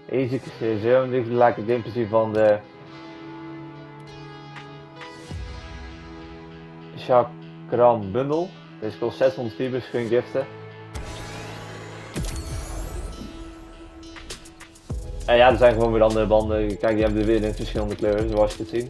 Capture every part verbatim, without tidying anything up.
Easy zo, dit lijkt het gameplay van de Chakram bundle. Deze kost zeshonderd V-Bucks, kun je giften. En ja, er zijn gewoon weer andere banden. Kijk, die hebben er weer in verschillende kleuren, zoals je kunt zien.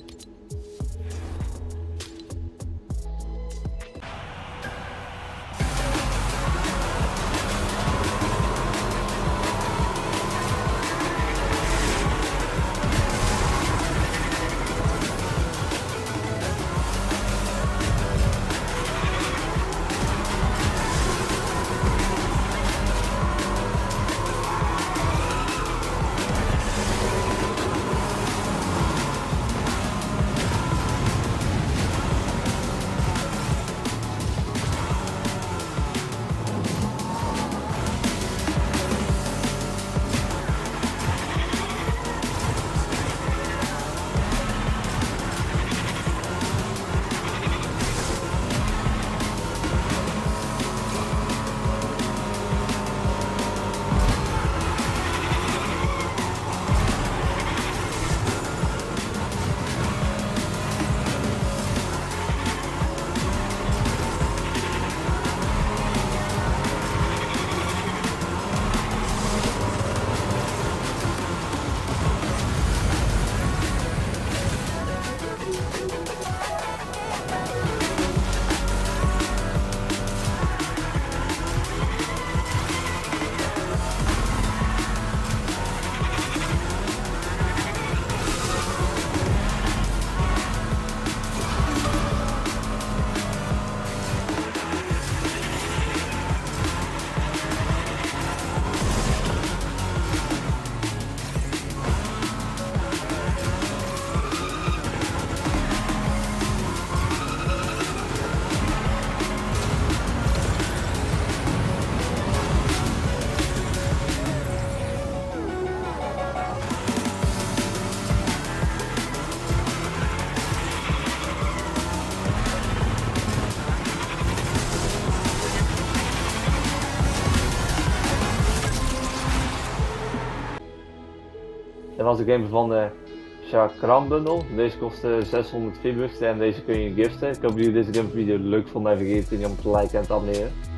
Dat was de game van de Chakram bundle. Deze kostte zeshonderd V-Bucks en deze kun je giften. Ik hoop dat jullie deze game video leuk vonden en vergeet niet om te liken en te abonneren.